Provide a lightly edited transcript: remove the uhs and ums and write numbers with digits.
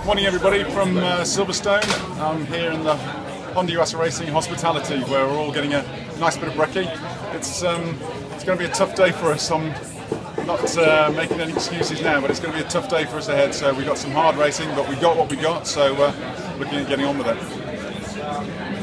Morning everybody from Silverstone. I'm here in the Honda Yuasa Racing Hospitality where we're all getting a nice bit of brekkie. It's going to be a tough day for us. I'm not making any excuses now, but it's going to be a tough day for us ahead. So we've got some hard racing, but we got what we got, so looking at getting on with it.